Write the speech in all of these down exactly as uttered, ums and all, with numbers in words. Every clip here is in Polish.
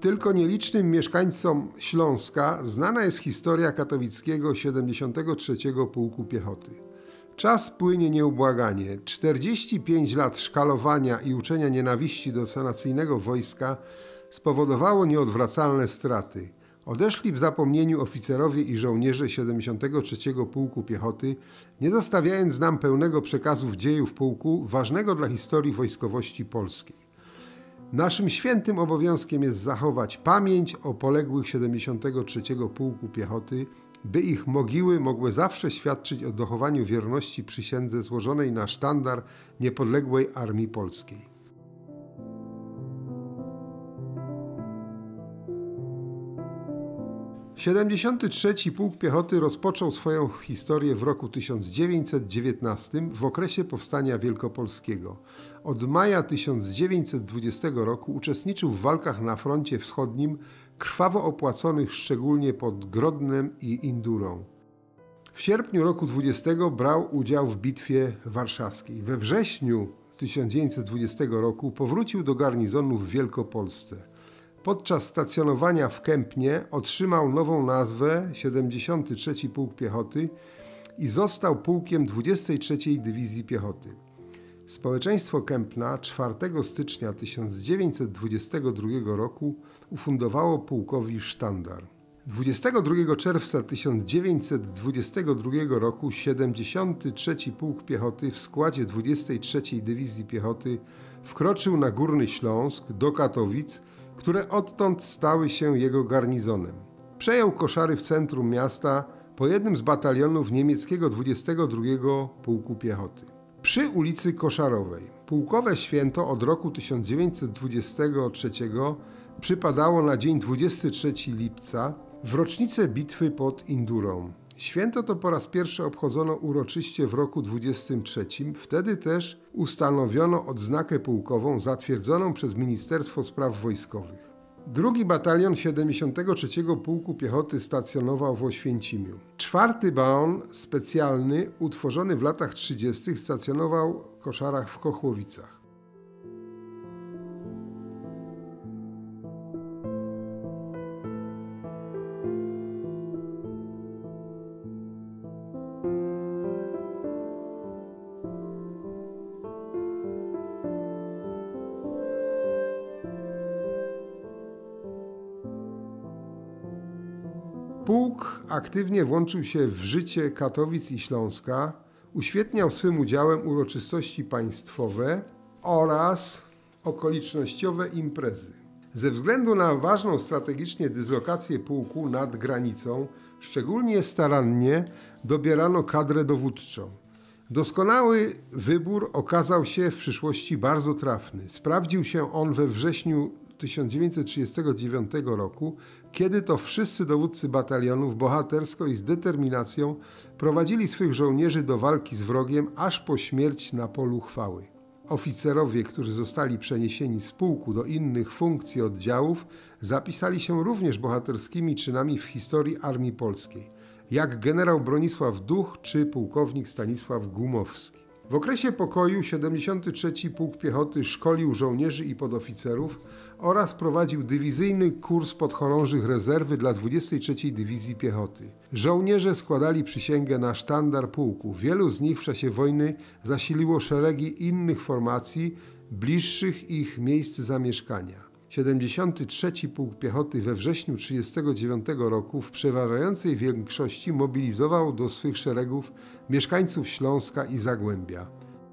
Tylko nielicznym mieszkańcom Śląska znana jest historia katowickiego siedemdziesiątego trzeciego Pułku Piechoty. Czas płynie nieubłaganie. czterdzieści pięć lat szkalowania i uczenia nienawiści do sanacyjnego wojska spowodowało nieodwracalne straty. Odeszli w zapomnieniu oficerowie i żołnierze siedemdziesiątego trzeciego Pułku Piechoty, nie zostawiając nam pełnego przekazu dziejów pułku, ważnego dla historii wojskowości polskiej. Naszym świętym obowiązkiem jest zachować pamięć o poległych siedemdziesiątego trzeciego Pułku Piechoty, by ich mogiły mogły zawsze świadczyć o dochowaniu wierności przysiędze złożonej na sztandar niepodległej Armii Polskiej. siedemdziesiąty trzeci Pułk Piechoty rozpoczął swoją historię w roku tysiąc dziewięćset dziewiętnastym w okresie Powstania Wielkopolskiego. Od maja tysiąc dziewięćset dwudziestego roku uczestniczył w walkach na froncie wschodnim, krwawo opłaconych szczególnie pod Grodnem i Indurą. W sierpniu roku dwudziestego brał udział w Bitwie Warszawskiej. We wrześniu tysiąc dziewięćset dwudziestego roku powrócił do garnizonu w Wielkopolsce. Podczas stacjonowania w Kępnie otrzymał nową nazwę siedemdziesiąty trzeci Pułk Piechoty i został pułkiem dwudziestej trzeciej Dywizji Piechoty. Społeczeństwo Kępna czwartego stycznia tysiąc dziewięćset dwudziestego drugiego roku ufundowało pułkowi sztandar. dwudziestego drugiego czerwca tysiąc dziewięćset dwudziestego drugiego roku siedemdziesiąty trzeci Pułk Piechoty w składzie dwudziestej trzeciej Dywizji Piechoty wkroczył na Górny Śląsk do Katowic, które odtąd stały się jego garnizonem. Przejął koszary w centrum miasta po jednym z batalionów niemieckiego dwudziestego drugiego Pułku Piechoty. Przy ulicy Koszarowej pułkowe święto od roku tysiąc dziewięćset dwudziestego trzeciego przypadało na dzień dwudziestego trzeciego lipca w rocznicę bitwy pod Indurą. Święto to po raz pierwszy obchodzono uroczyście w roku dwudziestym trzecim. Wtedy też ustanowiono odznakę pułkową zatwierdzoną przez Ministerstwo Spraw Wojskowych. Drugi batalion siedemdziesiątego trzeciego Pułku Piechoty stacjonował w Oświęcimiu. Czwarty baon specjalny, utworzony w latach trzydziestych, stacjonował w koszarach w Chochłowicach. Pułk aktywnie włączył się w życie Katowic i Śląska, uświetniał swym udziałem uroczystości państwowe oraz okolicznościowe imprezy. Ze względu na ważną strategicznie dyslokację pułku nad granicą, szczególnie starannie dobierano kadrę dowódczą. Doskonały wybór okazał się w przyszłości bardzo trafny. Sprawdził się on we wrześniu tysiąc dziewięćset trzydziestego dziewiątego roku, kiedy to wszyscy dowódcy batalionów bohatersko i z determinacją prowadzili swych żołnierzy do walki z wrogiem aż po śmierć na polu chwały. Oficerowie, którzy zostali przeniesieni z pułku do innych funkcji oddziałów, zapisali się również bohaterskimi czynami w historii Armii Polskiej, jak generał Bronisław Duch czy pułkownik Stanisław Gumowski. W okresie pokoju siedemdziesiąty trzeci Pułk Piechoty szkolił żołnierzy i podoficerów oraz prowadził dywizyjny kurs podchorążych rezerwy dla dwudziestej trzeciej Dywizji Piechoty. Żołnierze składali przysięgę na sztandar pułku. Wielu z nich w czasie wojny zasiliło szeregi innych formacji, bliższych ich miejsc zamieszkania. siedemdziesiąty trzeci Pułk Piechoty we wrześniu tysiąc dziewięćset trzydziestego dziewiątego roku w przeważającej większości mobilizował do swych szeregów mieszkańców Śląska i Zagłębia.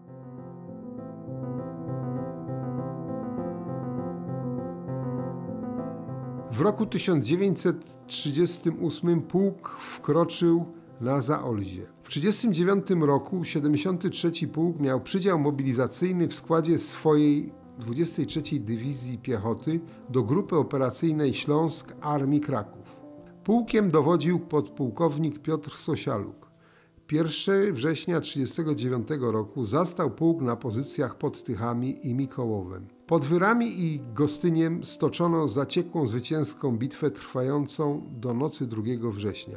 W roku tysiąc dziewięćset trzydziestym ósmym pułk wkroczył na Zaolzie. W tysiąc dziewięćset trzydziestym dziewiątym roku siedemdziesiąty trzeci Pułk miał przydział mobilizacyjny w składzie swojej dwudziestej trzeciej Dywizji Piechoty do Grupy Operacyjnej Śląsk Armii Kraków. Pułkiem dowodził podpułkownik Piotr Sosialuk. pierwszego września tysiąc dziewięćset trzydziestego dziewiątego roku zastał pułk na pozycjach pod Tychami i Mikołowem. Pod Wyrami i Gostyniem stoczono zaciekłą zwycięską bitwę trwającą do nocy drugiego września.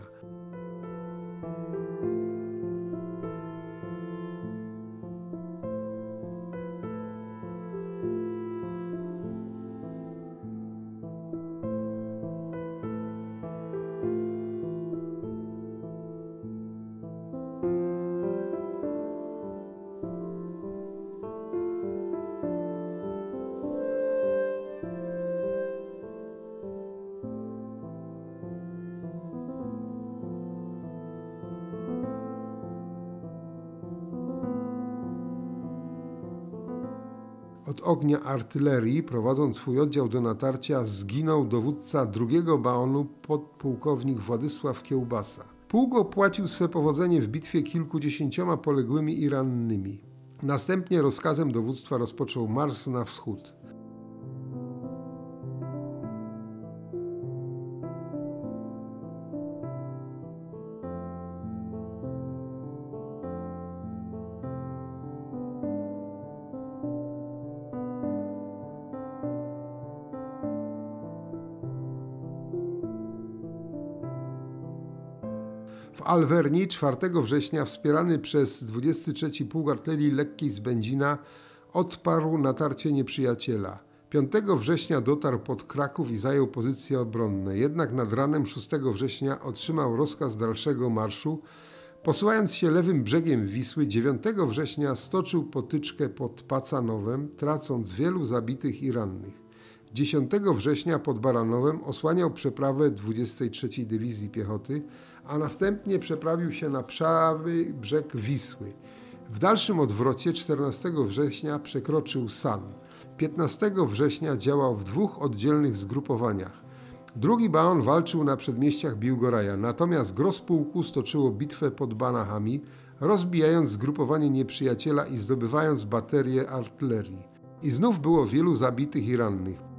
Od ognia artylerii, prowadząc swój oddział do natarcia, zginął dowódca drugiego baonu podpułkownik Władysław Kiełbasa. Pułk opłacił swe powodzenie w bitwie kilkudziesięcioma poległymi i rannymi. Następnie rozkazem dowództwa rozpoczął marsz na wschód. W Alwerni czwartego września wspierany przez dwudziesty trzeci Pułk Artylerii Lekkiej z Będzina odparł natarcie nieprzyjaciela. piątego września dotarł pod Kraków i zajął pozycje obronne, jednak nad ranem szóstego września otrzymał rozkaz dalszego marszu. Posuwając się lewym brzegiem Wisły, dziewiątego września stoczył potyczkę pod Pacanowem, tracąc wielu zabitych i rannych. dziesiątego września pod Baranowem osłaniał przeprawę dwudziestej trzeciej Dywizji Piechoty, a następnie przeprawił się na prawy brzeg Wisły. W dalszym odwrocie czternastego września przekroczył San. piętnastego września działał w dwóch oddzielnych zgrupowaniach. Drugi baon walczył na przedmieściach Biłgoraja, natomiast gros pułku stoczyło bitwę pod Banachami, rozbijając zgrupowanie nieprzyjaciela i zdobywając baterie artylerii. I znów było wielu zabitych i rannych.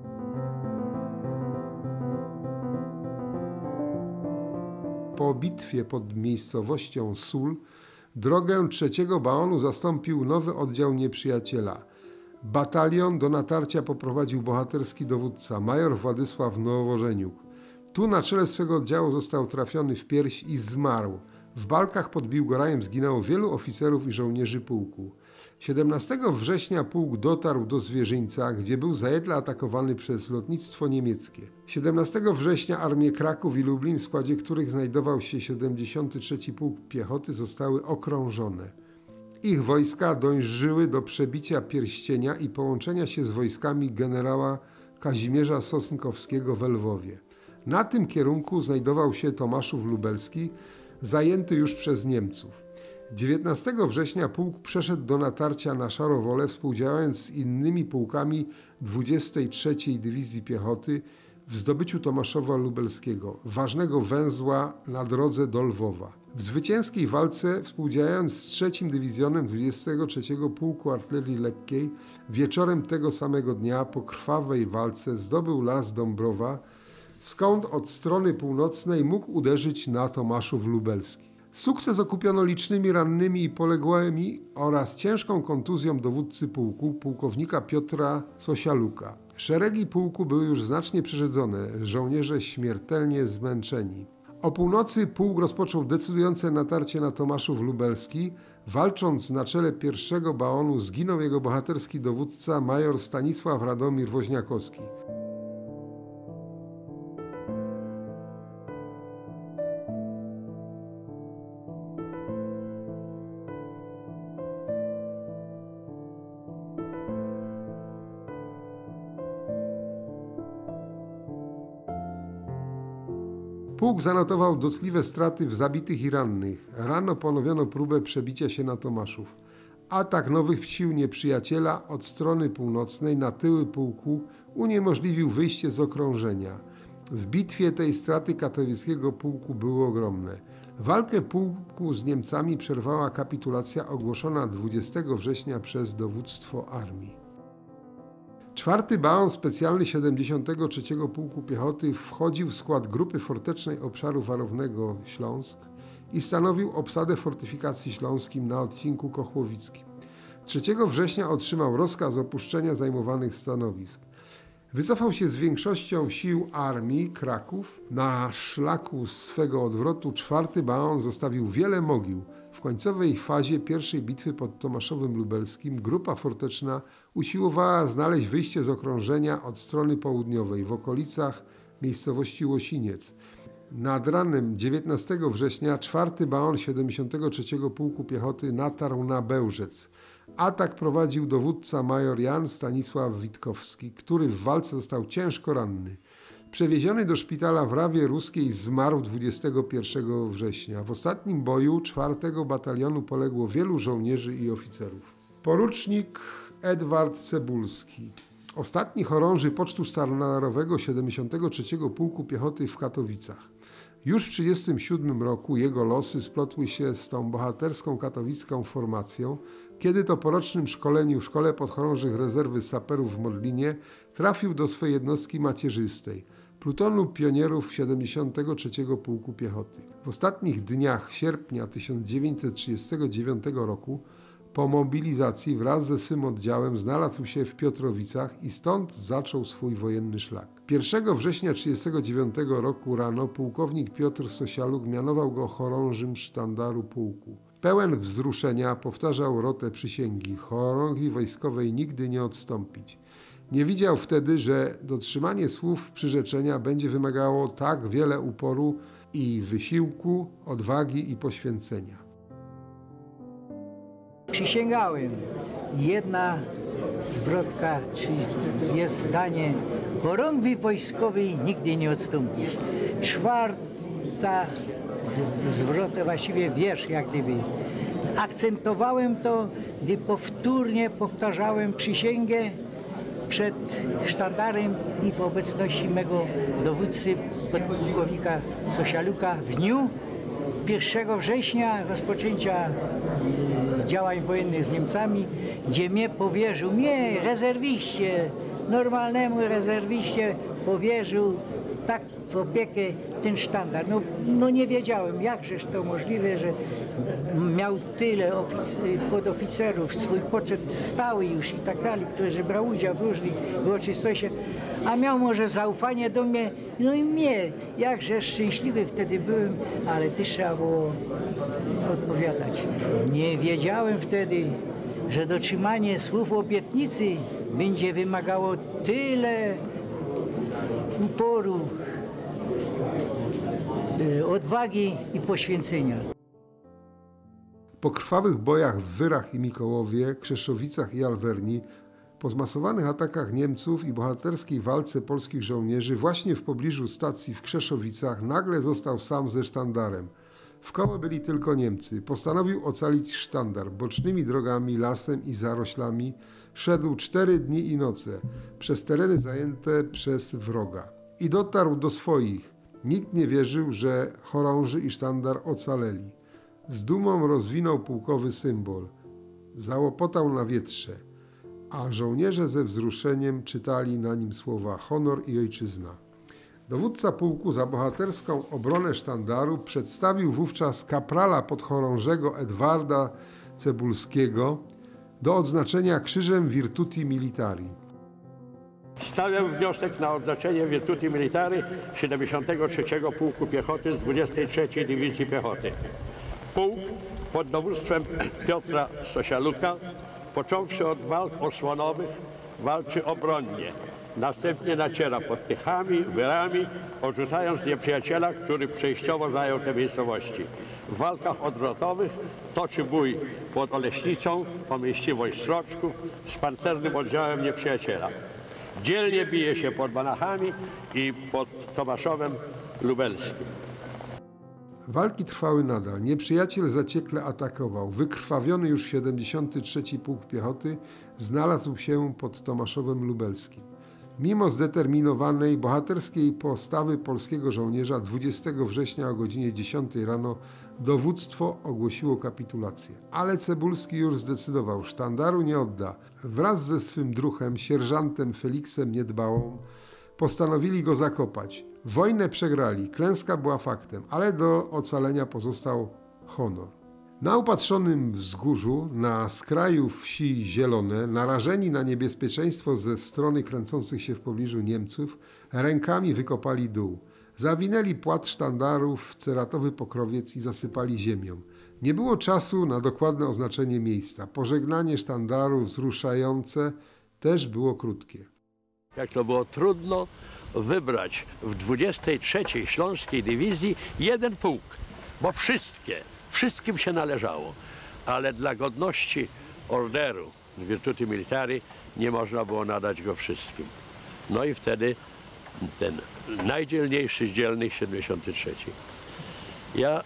Po bitwie pod miejscowością Sól drogę trzeciego baonu zastąpił nowy oddział nieprzyjaciela. Batalion do natarcia poprowadził bohaterski dowódca, major Władysław Nowożeniuk. Tu na czele swego oddziału został trafiony w pierś i zmarł. W walkach pod Biłgorajem zginęło wielu oficerów i żołnierzy pułku. siedemnastego września pułk dotarł do Zwierzyńca, gdzie był zajedle atakowany przez lotnictwo niemieckie. siedemnastego września armie Kraków i Lublin, w składzie których znajdował się siedemdziesiąty trzeci Pułk Piechoty, zostały okrążone. Ich wojska dążyły do przebicia Pierścienia i połączenia się z wojskami generała Kazimierza Sosnkowskiego w Lwowie. Na tym kierunku znajdował się Tomaszów Lubelski, zajęty już przez Niemców. dziewiętnastego września pułk przeszedł do natarcia na Szarowole, współdziałając z innymi pułkami dwudziestej trzeciej Dywizji Piechoty w zdobyciu Tomaszowa Lubelskiego, ważnego węzła na drodze do Lwowa. W zwycięskiej walce, współdziałając z trzecim Dywizjonem dwudziestego trzeciego Pułku Artylerii Lekkiej, wieczorem tego samego dnia po krwawej walce zdobył las Dąbrowa, skąd od strony północnej mógł uderzyć na Tomaszów Lubelski. Sukces okupiono licznymi rannymi i poległymi oraz ciężką kontuzją dowódcy pułku, pułkownika Piotra Sosialuka. Szeregi pułku były już znacznie przerzedzone, żołnierze śmiertelnie zmęczeni. O północy pułk rozpoczął decydujące natarcie na Tomaszów Lubelski. Walcząc na czele pierwszego baonu zginął jego bohaterski dowódca major Stanisław Radomir Woźniakowski. Pułk zanotował dotkliwe straty w zabitych i rannych. Rano ponowiono próbę przebicia się na Tomaszów. Atak nowych sił nieprzyjaciela od strony północnej na tyły pułku uniemożliwił wyjście z okrążenia. W bitwie tej straty katowieckiego pułku były ogromne. Walkę pułku z Niemcami przerwała kapitulacja ogłoszona dwudziestego września przez dowództwo armii. Czwarty baon specjalny siedemdziesiątego trzeciego Pułku Piechoty wchodził w skład Grupy Fortecznej Obszaru Warownego Śląsk i stanowił obsadę fortyfikacji śląskim na odcinku kochłowickim. trzeciego września otrzymał rozkaz opuszczenia zajmowanych stanowisk. Wycofał się z większością sił armii Kraków. Na szlaku swego odwrotu czwarty baon zostawił wiele mogił. W końcowej fazie pierwszej bitwy pod Tomaszowem Lubelskim grupa forteczna usiłowała znaleźć wyjście z okrążenia od strony południowej w okolicach miejscowości Łosiniec. Nad ranem dziewiętnastego września czwarty baon siedemdziesiątego trzeciego Pułku Piechoty natarł na Bełżec. Atak prowadził dowódca major Jan Stanisław Witkowski, który w walce został ciężko ranny. Przewieziony do szpitala w Rawie Ruskiej zmarł dwudziestego pierwszego września. W ostatnim boju czwartego batalionu poległo wielu żołnierzy i oficerów. Porucznik Edward Cebulski. Ostatni chorąży pocztu sztandarowego siedemdziesiątego trzeciego Pułku Piechoty w Katowicach. Już w tysiąc dziewięćset trzydziestym siódmym roku jego losy splotły się z tą bohaterską katowicką formacją, kiedy to po rocznym szkoleniu w Szkole Podchorążych Rezerwy Saperów w Modlinie trafił do swojej jednostki macierzystej, plutonu pionierów siedemdziesiątego trzeciego Pułku Piechoty. W ostatnich dniach sierpnia tysiąc dziewięćset trzydziestego dziewiątego roku po mobilizacji wraz ze swym oddziałem znalazł się w Piotrowicach i stąd zaczął swój wojenny szlak. pierwszego września tysiąc dziewięćset trzydziestego dziewiątego roku rano pułkownik Piotr Sosialuk mianował go chorążym sztandaru pułku. Pełen wzruszenia powtarzał rotę przysięgi: chorągi wojskowej nigdy nie odstąpić. Nie widział wtedy, że dotrzymanie słów przyrzeczenia będzie wymagało tak wiele uporu i wysiłku, odwagi i poświęcenia. Przysięgałem. Jedna zwrotka, czy jest zdanie: chorągwi wojskowej nigdy nie odstąpisz. Czwarta zwrota, właściwie wiersz jak gdyby. Akcentowałem to, gdy powtórnie powtarzałem przysięgę przed sztandarem i w obecności mego dowódcy, podpułkownika Sosialuka, w dniu pierwszego września rozpoczęcia działań wojennych z Niemcami, gdzie mnie powierzył, mnie, rezerwiście, normalnemu rezerwiście powierzył tak w opiekę ten sztandar. No, no nie wiedziałem, jakżeż to możliwe, że miał tyle podoficerów, swój poczet stały już i tak dalej, którzy brał udział w różnych uroczystościach, a miał może zaufanie do mnie, no i mnie, jakże szczęśliwy wtedy byłem, ale też trzeba było odpowiadać. Nie wiedziałem wtedy, że dotrzymanie słów obietnicy będzie wymagało tyle uporu, odwagi i poświęcenia. Po krwawych bojach w Wyrach i Mikołowie, Krzeszowicach i Alwerni, po zmasowanych atakach Niemców i bohaterskiej walce polskich żołnierzy właśnie w pobliżu stacji w Krzeszowicach nagle został sam ze sztandarem. Wkoło byli tylko Niemcy. Postanowił ocalić sztandar. Bocznymi drogami, lasem i zaroślami szedł cztery dni i noce przez tereny zajęte przez wroga. I dotarł do swoich. Nikt nie wierzył, że chorąży i sztandar ocaleli. Z dumą rozwinął pułkowy symbol. Załopotał na wietrze, a żołnierze ze wzruszeniem czytali na nim słowa honor i ojczyzna. Dowódca pułku za bohaterską obronę sztandaru przedstawił wówczas kaprala podchorążego Edwarda Cebulskiego do odznaczenia Krzyżem Virtuti Militari. Stawiam wniosek na odznaczenie Virtuti Militari siedemdziesiątego trzeciego Pułku Piechoty z dwudziestej trzeciej Dywizji Piechoty. Pułk pod dowództwem Piotra Sosialuka, począwszy od walk osłonowych, walczy obronnie. Następnie naciera pod Tychami, Wyrami, odrzucając nieprzyjaciela, który przejściowo zajął te miejscowości. W walkach odwrotowych toczy bój pod Oleśnicą o miejscowość Sroczków z pancernym oddziałem nieprzyjaciela. Dzielnie bije się pod Banachami i pod Tomaszowem Lubelskim. Walki trwały nadal. Nieprzyjaciel zaciekle atakował. Wykrwawiony już siedemdziesiąty trzeci Pułk Piechoty znalazł się pod Tomaszowem Lubelskim. Mimo zdeterminowanej, bohaterskiej postawy polskiego żołnierza dwudziestego września o godzinie dziesiątej rano dowództwo ogłosiło kapitulację. Ale Cebulski już zdecydował, sztandaru nie odda. Wraz ze swym druhem, sierżantem Feliksem Niedbałą, postanowili go zakopać. Wojnę przegrali, klęska była faktem, ale do ocalenia pozostał honor. Na upatrzonym wzgórzu, na skraju wsi Zielone, narażeni na niebezpieczeństwo ze strony kręcących się w pobliżu Niemców, rękami wykopali dół. Zawinęli płat sztandarów w ceratowy pokrowiec i zasypali ziemią. Nie było czasu na dokładne oznaczenie miejsca. Pożegnanie sztandaru wzruszające też było krótkie. Jak to było trudno wybrać w dwudziestej trzeciej Śląskiej Dywizji jeden pułk, bo wszystkie, wszystkim się należało, ale dla godności orderu Virtuti Militari nie można było nadać go wszystkim. No i wtedy ten najdzielniejszy z dzielnych siedemdziesiąty trzeci. Ja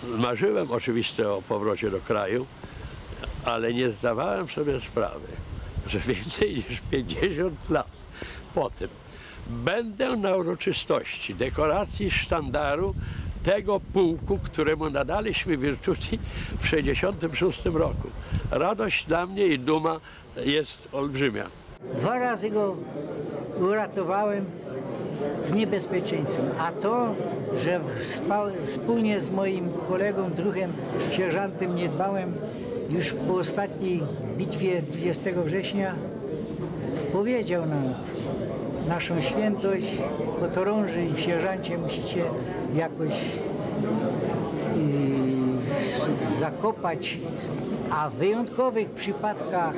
marzyłem oczywiście o powrocie do kraju, ale nie zdawałem sobie sprawy, że więcej niż pięćdziesiąt lat po tym będę na uroczystości dekoracji sztandaru tego pułku, któremu nadaliśmy Virtuti w sześćdziesiątym szóstym roku. Radość dla mnie i duma jest olbrzymia. Dwa razy go uratowałem z niebezpieczeństwem, a to, że wspólnie z moim kolegą, druhem, sierżantem Niedbałem już po ostatniej bitwie dwudziestego września powiedział nam naszą świętość, podchorąży i sierżancie musicie jakoś yy, zakopać, a w wyjątkowych przypadkach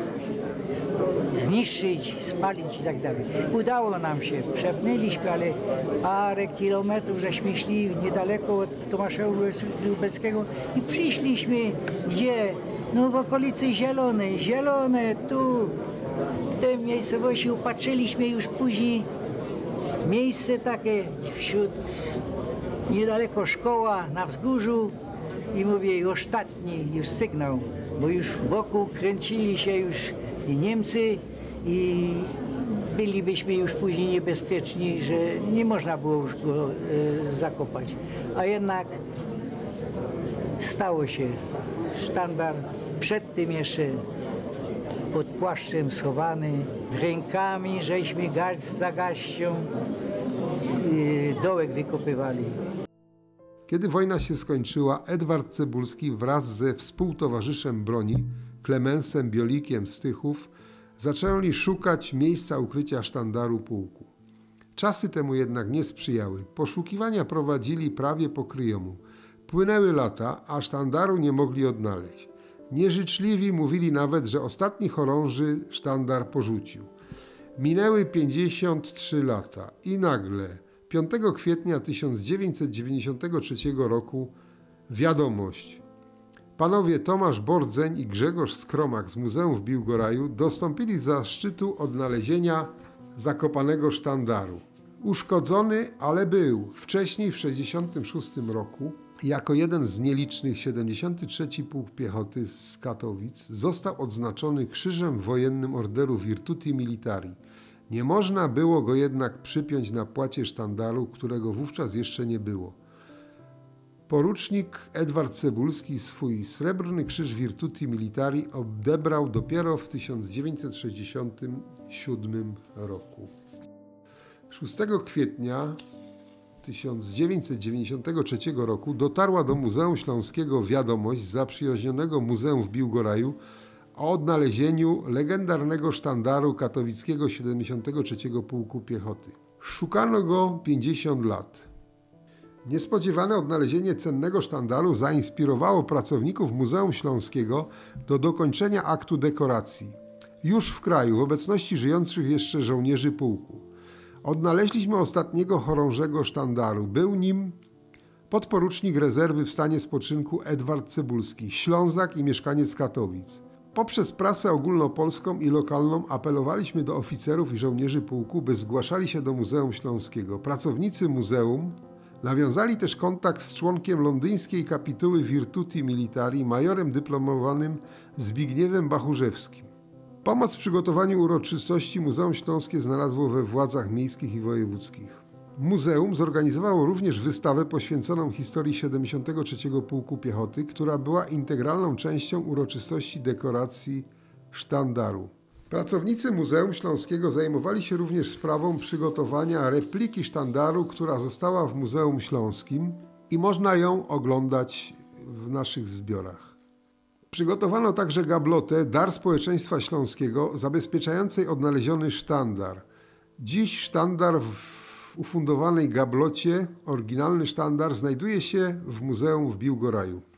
zniszczyć, spalić i tak dalej. Udało nam się, przepnęliśmy, ale parę kilometrów żeśmy szli niedaleko od Tomasza Lubelskiego i przyszliśmy gdzie? No w okolicy Zielonej, Zielone, tu, w tej miejscowości upatrzyliśmy już później miejsce takie wśród, niedaleko szkoła, na wzgórzu i mówię, już ostatni już sygnał, bo już wokół kręcili się już i Niemcy i bylibyśmy już później niebezpieczni, że nie można było już go e, zakopać. A jednak stało się. Sztandar przed tym jeszcze pod płaszczem schowany, rękami żeśmy garść za garścią e, dołek wykopywali. Kiedy wojna się skończyła, Edward Cebulski wraz ze współtowarzyszem broni, Klemensem Biolikiem z Tychów, zaczęli szukać miejsca ukrycia sztandaru pułku. Czasy temu jednak nie sprzyjały. Poszukiwania prowadzili prawie po kryjomu. Płynęły lata, a sztandaru nie mogli odnaleźć. Nieżyczliwi mówili nawet, że ostatni chorąży sztandar porzucił. Minęły pięćdziesiąt trzy lata i nagle piątego kwietnia tysiąc dziewięćset dziewięćdziesiątego trzeciego roku wiadomość. Panowie Tomasz Bordzeń i Grzegorz Skromak z Muzeum w Biłgoraju dostąpili zaszczytu odnalezienia zakopanego sztandaru. Uszkodzony, ale był. Wcześniej w sześćdziesiątym szóstym roku jako jeden z nielicznych siedemdziesiąty trzeci Pułk Piechoty z Katowic został odznaczony Krzyżem Wojennym Orderu Virtuti Militari. Nie można było go jednak przypiąć na płacie sztandaru, którego wówczas jeszcze nie było. Porucznik Edward Cebulski swój srebrny krzyż Virtuti Militari odebrał dopiero w tysiąc dziewięćset sześćdziesiątym siódmym roku. szóstego kwietnia tysiąc dziewięćset dziewięćdziesiątego trzeciego roku dotarła do Muzeum Śląskiego wiadomość z zaprzyjaźnionego Muzeum w Biłgoraju o odnalezieniu legendarnego sztandaru katowickiego siedemdziesiątego trzeciego Pułku Piechoty. Szukano go pięćdziesiąt lat. Niespodziewane odnalezienie cennego sztandaru zainspirowało pracowników Muzeum Śląskiego do dokończenia aktu dekoracji. Już w kraju, w obecności żyjących jeszcze żołnierzy pułku. Odnaleźliśmy ostatniego chorążego sztandaru. Był nim podporucznik rezerwy w stanie spoczynku Edward Cebulski, Ślązak i mieszkaniec Katowic. Poprzez prasę ogólnopolską i lokalną apelowaliśmy do oficerów i żołnierzy pułku, by zgłaszali się do Muzeum Śląskiego. Pracownicy muzeum nawiązali też kontakt z członkiem londyńskiej kapituły Virtuti Militari, majorem dyplomowanym Zbigniewem Bachurzewskim. Pomoc w przygotowaniu uroczystości Muzeum Śląskie znalazło we władzach miejskich i wojewódzkich. Muzeum zorganizowało również wystawę poświęconą historii siedemdziesiątego trzeciego Pułku Piechoty, która była integralną częścią uroczystości dekoracji sztandaru. Pracownicy Muzeum Śląskiego zajmowali się również sprawą przygotowania repliki sztandaru, która została w Muzeum Śląskim i można ją oglądać w naszych zbiorach. Przygotowano także gablotę Dar Społeczeństwa Śląskiego zabezpieczającej odnaleziony sztandar. Dziś sztandar w ufundowanej gablocie, oryginalny sztandar, znajduje się w Muzeum w Biłgoraju.